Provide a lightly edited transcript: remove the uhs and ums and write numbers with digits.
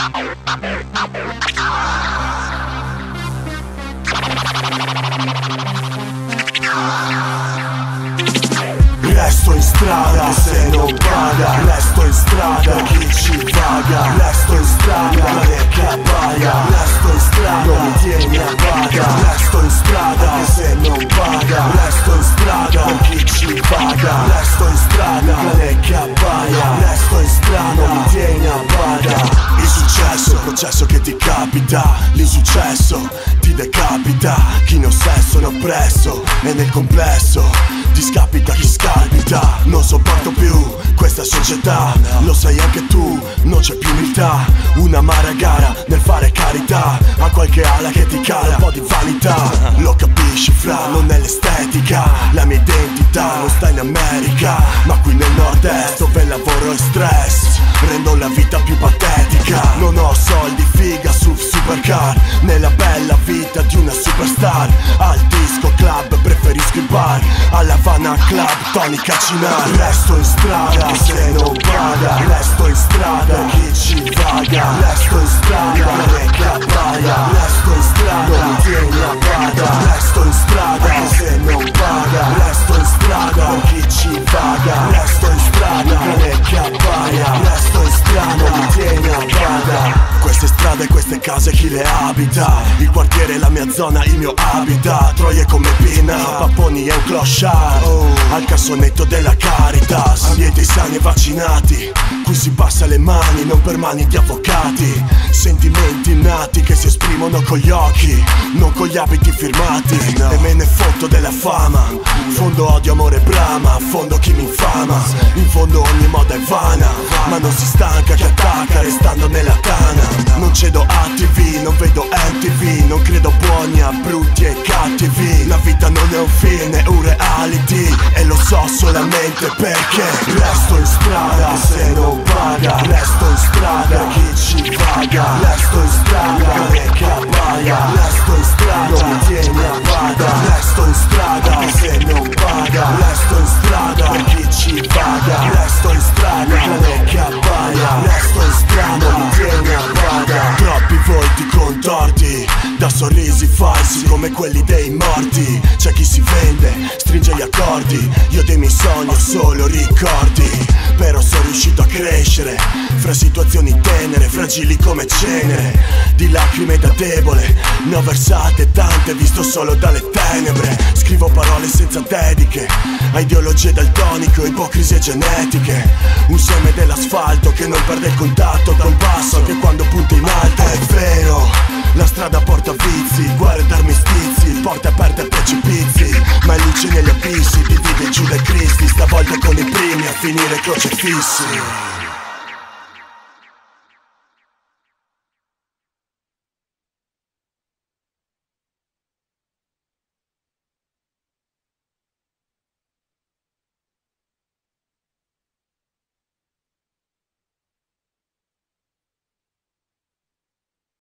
Resto in strada se non paga, resto in strada chi ci paga, resto in strada che appaia, resto in strada non mi tieni a bada, resto in strada se non paga, resto in strada chi ci paga, resto in strada che appaia, resto in strada non mi tieni a bada. Il successo è il processo che ti capita, l'insuccesso ti decapita, chi ne ho sesso ne ho presso e nel complesso ti scapita chi scalpita. Non sopporto più questa società, lo sai anche tu, non c'è più umiltà, un'amara gara nel fare carità a qualche ala che ti cala un po' di vanità. Lo capisci fra, non è l'estetica, la mia identità non sta in America, ma qui nel nord-est dove lavoro e stress rendo la vita più patetica. Non ho soldi, figa, supercar, nella bella vita di una superstar. Al disco club preferisco il bar, alla Havana Club, tonica cinar. Resto in strada se non paga, resto in strada chi ci vaga, resto in strada che appaia, resto in strada non mi tieni a bada, resto in strada se non paga, resto in strada chi ci vaga, resto in strada che appaia, resto in strada non mi tieni a bada. Queste strade, queste case chi le abita, il quartiere, la mia zona, il mio habitat. Troie come Pina, Papponi e un clochard, al cassonetto della Caritas. Ambienti sani e vaccinati, qui si passa le mani, non per mani di avvocati. Sentimenti innati che si esprimono con gli occhi, non con gli abiti firmati. E me ne fotto della fama, fondo odio, amore, brama, fondo chi mi infama. In fondo ogni moda è vana, ma non si stanca che attacca restando nella tana. Non cedo a TV, non vedo MTV, non credo buoni a brutti e cattivi. La vita non è un film, è un reality, e lo so solamente perché resto in strada se non paga, resto in strada chi ci paga, resto in strada che appaia, resto in strada non mi tieni a bada, resto in strada se non paga, resto in strada chi ci paga, resto in strada che appaia, resto in strada non mi tieni a bada. Troppi volti contorti, da sorrisi falsi come quelli dei morti. C'è chi si vende, stringe gli accordi, io dei miei sogni ho solo ricordi. Però sono riuscito a crescere fra situazioni tenere, fragili come cenere. Di lacrime da debole, ne ho versate tante, visto solo dalle tenebre. Scrivo parole senza dediche, a ideologie daltoniche o ipocrisie genetiche. Un seme dell'asfalto che non perde il contatto da un passo anche quando punta in alto. È vero, la strada porta a vizi, guardarmi stizi, porte aperte a precipizi. Ma è luce negli abissi, divide giù dai Cristi, stavolta con i primi a finire crocefissi.